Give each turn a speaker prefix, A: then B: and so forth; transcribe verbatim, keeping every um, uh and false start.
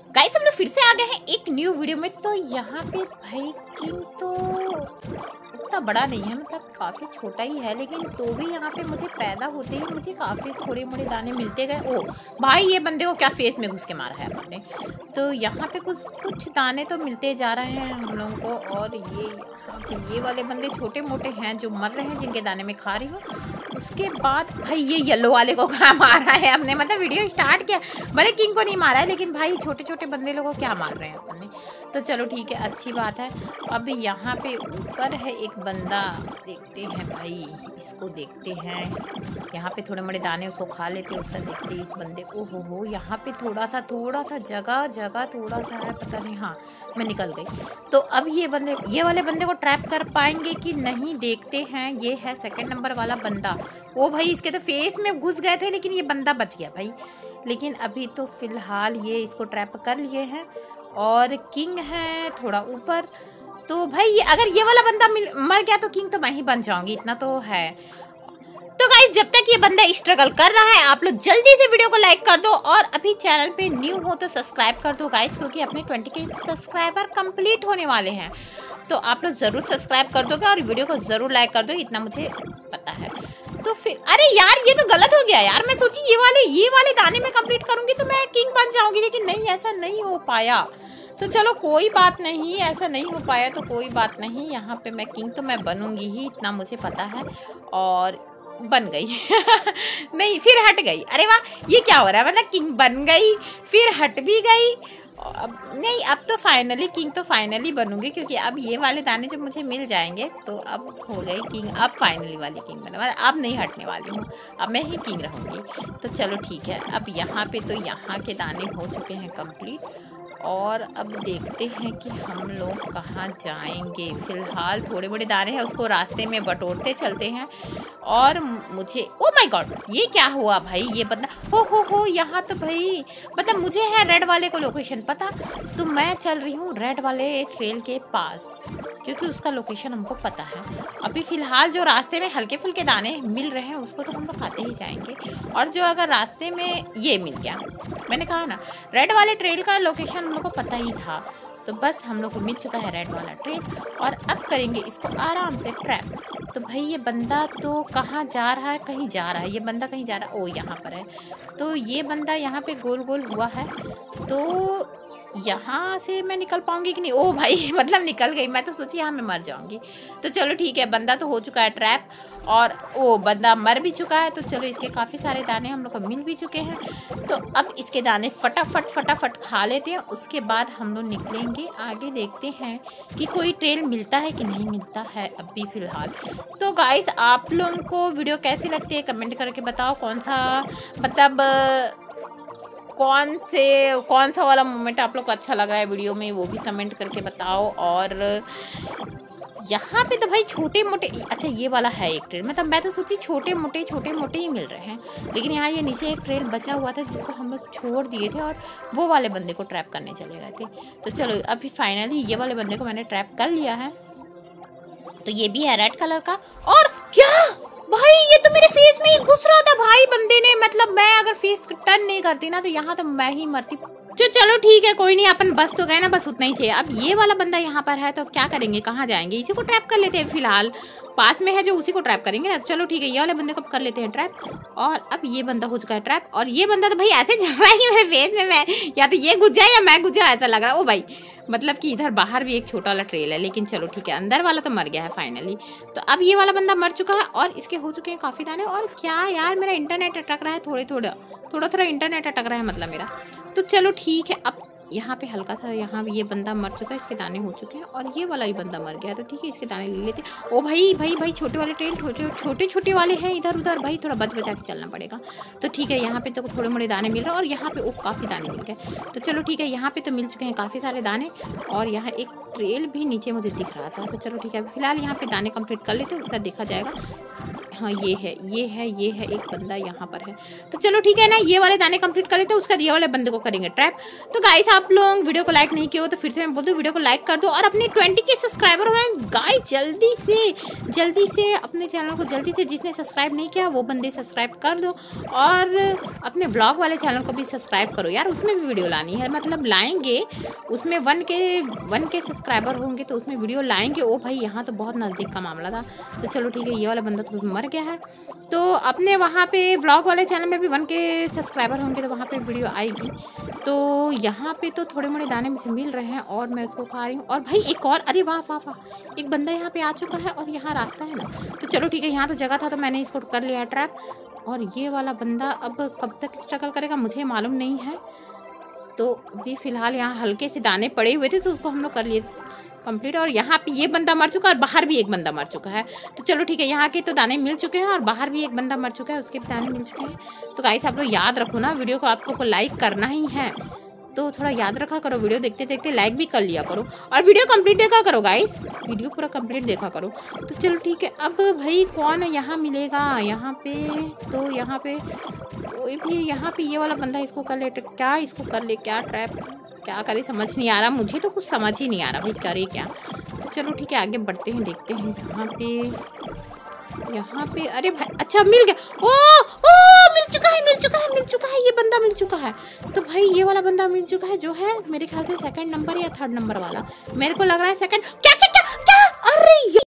A: Guys हम लोग फिर से आ गए हैं एक न्यू वीडियो में। तो यहाँ पे भाई किंग तो इतना बड़ा नहीं है, मतलब काफ़ी छोटा ही है, लेकिन तो भी यहाँ पे मुझे पैदा होते ही मुझे काफ़ी थोड़े मोड़े दाने मिलते गए। ओ भाई ये बंदे को क्या फेस में घुस के मारा है अपने। तो यहाँ पे कुछ कुछ दाने तो मिलते जा रहे हैं हम लोगों को। और ये यहाँ पे ये वाले बंदे छोटे मोटे हैं जो मर रहे हैं, जिनके दाने में खा रही हूँ। उसके बाद भाई ये येलो वाले को क्या मारा है हमने, मतलब वीडियो स्टार्ट किया, भले किंग को नहीं मारा है लेकिन भाई छोटे छोटे बंदे लोगों को क्या मार रहे हैं अपने। तो चलो ठीक है, अच्छी बात है। अब यहाँ पे ऊपर है एक बंदा, देखते हैं भाई इसको, देखते हैं। यहाँ पे थोड़े मोड़े दाने उसको खा लेते हैं, उसका देखते हैं इस बंदे को। हो हो यहाँ पे थोड़ा सा थोड़ा सा जगह जगह थोड़ा सा है, पता नहीं। हाँ मैं निकल गई। तो अब ये बंदे ये वाले बंदे को ट्रैप कर पाएंगे कि नहीं, देखते हैं। ये है सेकंड नंबर वाला बंदा। वो भाई इसके तो फेस में घुस गए थे, लेकिन ये बंदा बच गया भाई। लेकिन अभी तो फिलहाल ये इसको ट्रैप कर लिए हैं। और किंग है थोड़ा ऊपर। तो भाई ये अगर ये वाला बंदा मर गया तो किंग तो मैं ही बन जाऊंगी, इतना तो है। तो गाइस जब तक ये बंदा स्ट्रगल कर रहा है, आप लोग जल्दी से वीडियो को लाइक कर दो। और अभी चैनल पे न्यू हो तो सब्सक्राइब कर दो गाइस, क्योंकि अपने ट्वेंटी के सब्सक्राइबर कंप्लीट होने वाले हैं। तो आप लोग जरूर सब्सक्राइब कर दोगे और वीडियो को जरूर लाइक कर दो, इतना मुझे पता है। तो फिर अरे यार ये तो गलत हो गया यार। मैं सोची ये वाले ये वाले दाने में कंप्लीट करूंगी तो मैं किंग बन जाऊंगी, लेकिन नहीं, ऐसा नहीं हो पाया। तो चलो कोई बात नहीं, ऐसा नहीं हो पाया तो कोई बात नहीं। यहाँ पे मैं किंग तो मैं बनूंगी ही, इतना मुझे पता है। और बन गई नहीं फिर हट गई। अरे वाह ये क्या हो रहा है, मतलब किंग बन गई फिर हट भी गई। अब नहीं, अब तो फाइनली किंग तो फाइनली बनूंगी, क्योंकि अब ये वाले दाने जब मुझे मिल जाएंगे तो अब हो गई किंग। अब फाइनली वाली किंग बना, मतलब अब नहीं हटने वाली हूँ, अब मैं ही किंग रहूँगी। तो चलो ठीक है। अब यहाँ पे तो यहाँ के दाने हो चुके हैं कंप्लीट। और अब देखते हैं कि हम लोग कहाँ जाएंगे। फिलहाल थोड़े बड़े दाने हैं, उसको रास्ते में बटोरते चलते हैं। और मुझे ओ माय गॉड ये क्या हुआ भाई, ये बंदा हो हो हो यहाँ तो भाई, मतलब मुझे है रेड वाले को लोकेशन पता, तो मैं चल रही हूँ रेड वाले ट्रेल के पास, क्योंकि उसका लोकेशन हमको पता है। अभी फ़िलहाल जो रास्ते में हल्के फुल्के दाने मिल रहे हैं उसको तो हम लोग खाते ही जाएंगे। और जो अगर रास्ते में ये मिल गया, मैंने कहा ना रेड वाले ट्रेल का लोकेशन हम लोग को पता ही था, तो बस हम लोग को मिल चुका है रेड वाला ट्रेल। और अब करेंगे इसको आराम से ट्रैप। तो भाई ये बंदा तो कहाँ जा रहा है, कहीं जा रहा है ये बंदा, कहीं जा रहा है। ओ यहाँ पर है। तो ये बंदा यहाँ पे गोल गोल हुआ है, तो यहाँ से मैं निकल पाऊंगी कि नहीं। ओ भाई मतलब निकल गई, मैं तो सोची यहाँ मैं मर जाऊंगी। तो चलो ठीक है, बंदा तो हो चुका है ट्रैप और ओ बंदा मर भी चुका है। तो चलो इसके काफ़ी सारे दाने हम लोग को मिल भी चुके हैं। तो अब इसके दाने फटाफट फटाफट खा लेते हैं, उसके बाद हम लोग निकलेंगे आगे, देखते हैं कि कोई ट्रेल मिलता है कि नहीं मिलता है अभी फ़िलहाल। तो गाइस आप लोगों को वीडियो कैसी लगती है कमेंट करके बताओ, कौन सा मतलब कौन से कौन सा वाला मोमेंट आप लोग को अच्छा लग रहा है वीडियो में, वो भी कमेंट करके बताओ। और यहाँ पे तो भाई छोटे मोटे, अच्छा ये वाला है एक ट्रेल, मतलब मैं तो सोची छोटे मोटे छोटे मोटे ही मिल रहे हैं, लेकिन यहाँ ये नीचे एक ट्रेल बचा हुआ था जिसको हम लोग छोड़ दिए थे और वो वाले बंदे को ट्रैप करने चले गए थे। तो चलो अभी फाइनली ये वाले बंदे को मैंने ट्रैप कर लिया है। तो ये भी है रेड कलर का। और क्या भाई ये तो मेरे फेस में ही घुस रहा था भाई बंदे ने, मतलब मैं अगर फेस टर्न नहीं करती ना तो यहाँ तो मैं ही मरती। तो चलो ठीक है कोई नहीं, अपन बस तो गए ना, बस उतना ही चाहिए। अब ये वाला बंदा यहाँ पर है तो क्या करेंगे, कहाँ जाएंगे, इसी को ट्रैप कर लेते हैं। फिलहाल पास में है जो उसी को ट्रैप करेंगे ना। तो चलो ठीक है ये वाले बंदे को कर लेते हैं ट्रैप। और अब ये बंदा हो चुका है ट्रैप। और ये बंदा तो भाई ऐसे जम रहा है मेरे फेस में, मैं या तो ये घुस जाए या मैं घुस जाए ऐसा लग रहा है। ओ भाई मतलब कि इधर बाहर भी एक छोटा वाला ट्रेल है, लेकिन चलो ठीक है अंदर वाला तो मर गया है फाइनली। तो अब ये वाला बंदा मर चुका है और इसके हो चुके हैं काफ़ी दाने। और क्या यार मेरा इंटरनेट अटक रहा है, थोड़े थोड़ा थोड़ा थोड़ा इंटरनेट अटक रहा है मतलब मेरा। तो चलो ठीक है, अब यहाँ पे हल्का सा, यहाँ ये बंदा मर चुका है, इसके दाने हो चुके हैं। और ये वाला भी बंदा मर गया, तो ठीक है इसके दाने ले लेते। ओ भाई भाई भाई छोटे वाले ट्रेल छोटे छोटे छोटे वाले हैं इधर उधर, भाई थोड़ा बच बचा के चलना पड़ेगा। तो ठीक है यहाँ पे तो थोड़े मोड़े दाने मिल रहे हैं और यहाँ पे ओ काफ़ी दाने मिल गए। तो चलो ठीक है यहाँ पे तो मिल चुके हैं काफ़ी सारे दाने। और यहाँ एक ट्रेल भी नीचे मुझे दिख रहा था। तो चलो ठीक है फिलहाल यहाँ पे दाने कंप्लीट कर लेते हैं, उसका देखा जाएगा। हाँ ये है ये है ये है एक बंदा यहाँ पर है। तो चलो ठीक है ना, ये वाले दाने कंप्लीट कर लेते हैं, उसका ये वाले बंदे को करेंगे ट्रैप। तो गाइस आप लोग वीडियो को लाइक नहीं किए हो तो फिर से मैं बोल दूँ वीडियो को लाइक कर दो और अपने ट्वेंटी के सब्सक्राइबर हुए गाइस, जल्दी से जल्दी से अपने चैनल को जल्दी से, जिसने सब्सक्राइब नहीं किया वो बंदे सब्सक्राइब कर दो और अपने व्लॉग वाले चैनल को भी सब्सक्राइब करो यार, उसमें भी वीडियो लानी है, मतलब लाएंगे उसमें वन के वन के सब्सक्राइबर होंगे तो उसमें वीडियो लाएंगे। ओ भाई यहाँ तो बहुत नज़दीक का मामला था। तो चलो ठीक है, ये वाला बंदा तो मर गया है। तो अपने वहाँ पे व्लॉग वाले चैनल में भी वन के सब्सक्राइबर होंगे तो वहाँ पे वीडियो आएगी। तो यहाँ पे तो थोड़े मोड़े दाने मुझे मिल रहे हैं और मैं उसको खा रही हूँ। और भाई एक और, अरे वाह वाह वाह, एक बंदा यहाँ पे आ चुका है और यहाँ रास्ता है ना। तो चलो ठीक है, यहाँ तो जगह था तो मैंने इसको कर लिया ट्रैप। और ये वाला बंदा अब कब तक स्ट्रगल करेगा मुझे मालूम नहीं है। तो अभी फ़िलहाल यहाँ हल्के से दाने पड़े हुए थे तो उसको हम लोग कर लिए कंप्लीट। और यहाँ पे ये बंदा मर चुका है और बाहर भी एक बंदा मर चुका है। तो चलो ठीक है, यहाँ के तो दाने मिल चुके हैं और बाहर भी एक बंदा मर चुका है, उसके भी दाने मिल चुके हैं। तो गाइस आप लोग याद रखो ना, वीडियो को आप लोग को लाइक करना ही है, तो थोड़ा याद रखा करो, वीडियो देखते देखते लाइक भी कर लिया करो और वीडियो कंप्लीट देखा करो गाइस, वीडियो पूरा कंप्लीट देखा करो। तो चलो ठीक है, अब भाई कौन यहाँ मिलेगा यहाँ पे? तो यहाँ पे कोई भी, यहाँ पे ये वाला बंदा, इसको कर ले क्या, इसको कर ले क्या ट्रैप, क्या करे समझ नहीं आ रहा, मुझे तो कुछ समझ ही नहीं आ रहा भाई करे क्या। तो चलो ठीक है, आगे बढ़ते हैं, देखते हैं यहाँ पे यहाँ पे अरे भाई अच्छा मिल गया, ओ ओ मिल चुका है मिल चुका है मिल चुका है ये बंदा मिल चुका है। तो भाई ये वाला बंदा मिल चुका है जो है मेरे ख्याल से सेकंड नंबर या थर्ड नंबर वाला, मेरे को लग रहा है सेकंड। क्या क्या क्या, क्या? अरे